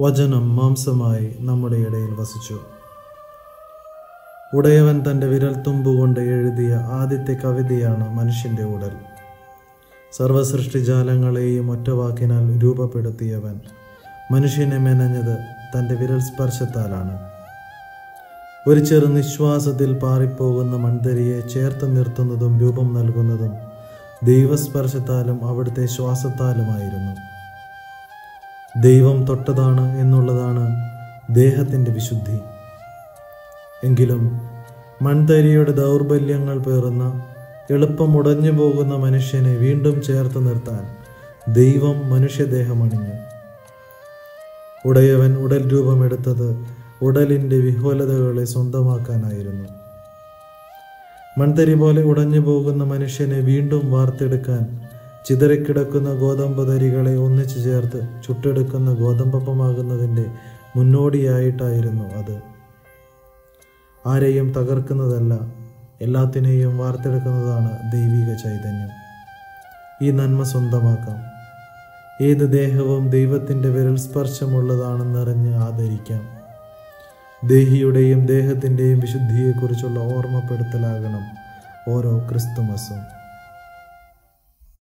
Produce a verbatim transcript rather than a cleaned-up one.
വചനം മാംസമായി നമ്മുടെ ഇടയിൽ വസിച്ചു. ഉടയവൻ തൻ്റെ വിരൽത്തുമ്പുകൊണ്ട് എഴുതിയ ആദ്യത്തെ കവിതയാണ് മനുഷ്യൻ്റെ ഉടൽ. സർവസൃഷ്ടിജാലങ്ങളെയും ഒറ്റവാക്കിനാൽ രൂപപ്പെടുത്തിയവൻ മനുഷ്യനെ മെനഞ്ഞത് തൻ്റെ വിരൽ സ്പർശത്താലാണ്. ഒരു ചെറു നിശ്വാസത്തിൽ പാറിപ്പോകുന്ന മൺതരിയെ ചേർത്ത് നിർത്തുന്നതും രൂപം നൽകുന്നതും ദൈവസ്പർശത്താലും അവിടുത്തെ ശ്വാസത്താലുമായിരുന്നു. ദൈവം തൊട്ടതാണ് എന്നുള്ളതാണ് ദേഹത്തിൻ്റെ വിശുദ്ധി. എങ്കിലും മൺതരിയുടെ ദൗർബല്യങ്ങൾ പേറുന്ന എളുപ്പം ഉടഞ്ഞു പോകുന്ന മനുഷ്യനെ വീണ്ടും ചേർത്ത് നിർത്താൻ ദൈവം മനുഷ്യദേഹമണിഞ്ഞു. ഉടയവൻ ഉടൽ രൂപമെടുത്തത് ഉടലിൻ്റെ വിഹ്വലതകളെ സ്വന്തമാക്കാനായിരുന്നു. മൺതരി പോലെ ഉടഞ്ഞു പോകുന്ന മനുഷ്യനെ വീണ്ടും വാർത്തെടുക്കാൻ ചിതറിക്കിടക്കുന്ന ഗോതമ്പ് തരികളെ ഒന്നിച്ചു ചേർത്ത് ചുട്ടെടുക്കുന്ന ഗോതമ്പപ്പമാകുന്നതിൻ്റെ മുന്നോടിയായിട്ടായിരുന്നു അത്. ആരെയും തകർക്കുന്നതല്ല, എല്ലാത്തിനെയും വാർത്തെടുക്കുന്നതാണ് ദൈവിക ചൈതന്യം. ഈ നന്മ സ്വന്തമാക്കാം. ഏത് ദേഹവും ദൈവത്തിൻ്റെ വിരൽ സ്പർശമുള്ളതാണെന്നറിഞ്ഞ് ആദരിക്കാം. ദേഹിയുടെയും ദേഹത്തിൻ്റെയും വിശുദ്ധിയെക്കുറിച്ചുള്ള ഓർമ്മപ്പെടുത്തലാകണം ഓരോ ക്രിസ്തുമസും.